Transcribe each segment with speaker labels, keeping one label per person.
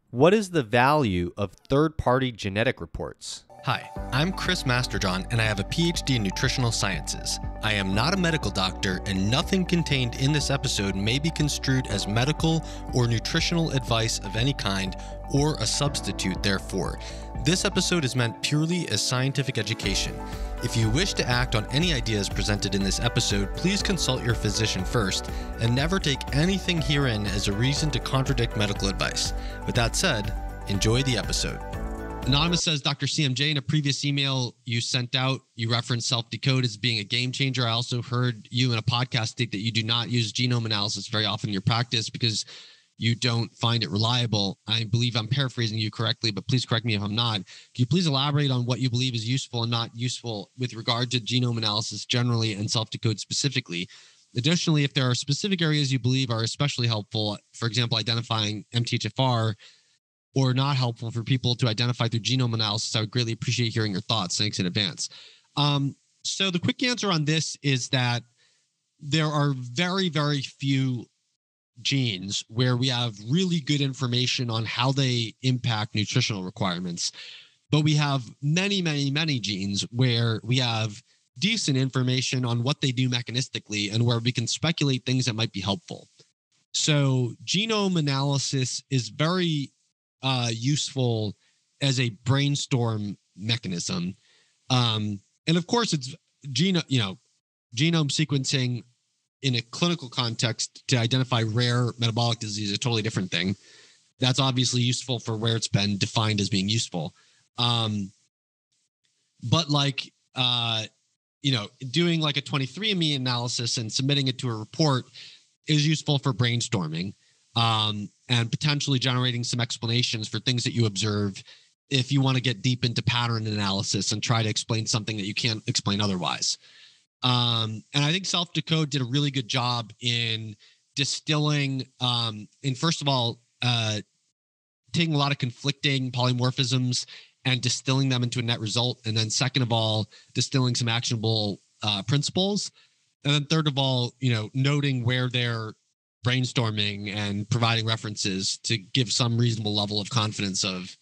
Speaker 1: What is the value of third-party genetic reports?
Speaker 2: Hi, I'm Chris Masterjohn, and I have a PhD in nutritional sciences. I am not a medical doctor, and nothing contained in this episode may be construed as medical or nutritional advice of any kind, or a substitute therefore. This episode is meant purely as scientific education. If you wish to act on any ideas presented in this episode, please consult your physician first, and never take anything herein as a reason to contradict medical advice. With that said, enjoy the episode. Anonymous says, Dr. CMJ, in a previous email you sent out, you referenced Self-Decode as being a game changer. I also heard you in a podcast state that you do not use genome analysis very often in your practice because you don't find it reliable. I believe I'm paraphrasing you correctly, but please correct me if I'm not. Can you please elaborate on what you believe is useful and not useful with regard to genome analysis generally and Self-Decode specifically? Additionally, if there are specific areas you believe are especially helpful, for example, identifying MTHFR, or not helpful for people to identify through genome analysis, I would greatly appreciate hearing your thoughts. Thanks in advance. So the quick answer on this is that there are very, very few genes where we have really good information on how they impact nutritional requirements. But we have many, many, many genes where we have decent information on what they do mechanistically and where we can speculate things that might be helpful. So genome analysis is very useful as a brainstorm mechanism. And of course, it's genome sequencing in a clinical context to identify rare metabolic disease is a totally different thing. That's obviously useful for where it's been defined as being useful. But like, doing like a 23andMe analysis and submitting it to a report is useful for brainstorming. And potentially generating some explanations for things that you observe if you want to get deep into pattern analysis and try to explain something that you can't explain otherwise. And I think Self-Decode did a really good job in distilling, first of all, taking a lot of conflicting polymorphisms and distilling them into a net result. And then second of all, distilling some actionable principles. And then third of all, noting where they're brainstorming and providing references to give some reasonable level of confidence of,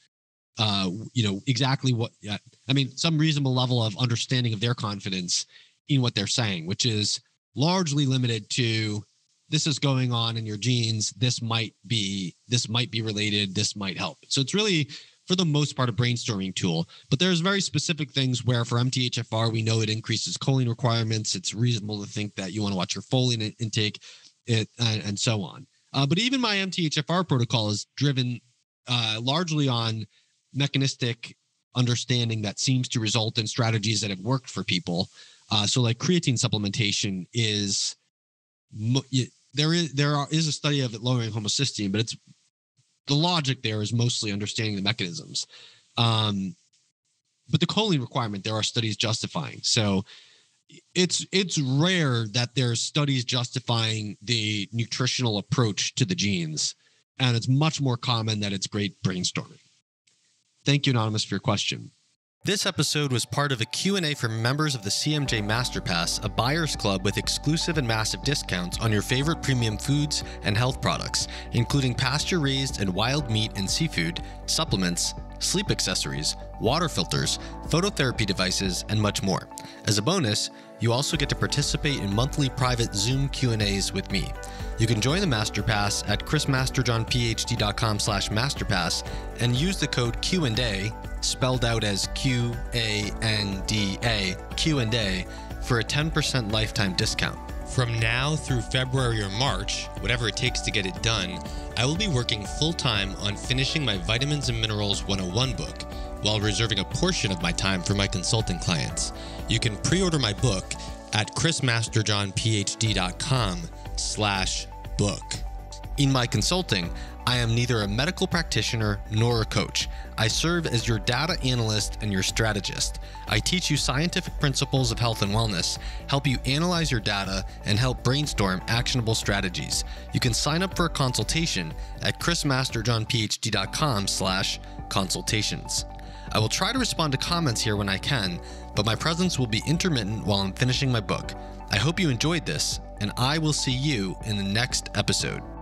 Speaker 2: exactly what, some reasonable level of understanding of their confidence in what they're saying, which is largely limited to this is going on in your genes. This might be related. This might help. So it's really, for the most part, a brainstorming tool, but there's very specific things where for MTHFR, we know it increases choline requirements. It's reasonable to think that you want to watch your folate intake, and so on. But even my MTHFR protocol is driven largely on mechanistic understanding that seems to result in strategies that have worked for people. So like creatine supplementation is, there is a study of it lowering homocysteine, but the logic there is mostly understanding the mechanisms. But the choline requirement, there are studies justifying. So it's rare that there's studies justifying the nutritional approach to the genes, and it's much more common that it's great brainstorming. Thank you, Anonymous, for your question. This episode was part of a Q&A for members of the CMJ Masterpass, a buyer's club with exclusive and massive discounts on your favorite premium foods and health products, including pasture-raised and wild meat and seafood, supplements, sleep accessories, water filters, phototherapy devices, and much more. As a bonus, you also get to participate in monthly private Zoom Q&As with me. You can join the Masterpass at chrismasterjohnphd.com/masterpass and use the code Q&A, spelled out as Q-A-N-D-A, Q&A, for a 10% lifetime discount. From now through February or March, whatever it takes to get it done, I will be working full-time on finishing my Vitamins and Minerals 101 book, while reserving a portion of my time for my consulting clients. You can pre-order my book at chrismasterjohnphd.com/book. In my consulting, I am neither a medical practitioner nor a coach. I serve as your data analyst and your strategist. I teach you scientific principles of health and wellness, help you analyze your data, and help brainstorm actionable strategies. You can sign up for a consultation at chrismasterjohnphd.com/consultations. I will try to respond to comments here when I can, but my presence will be intermittent while I'm finishing my book. I hope you enjoyed this, and I will see you in the next episode.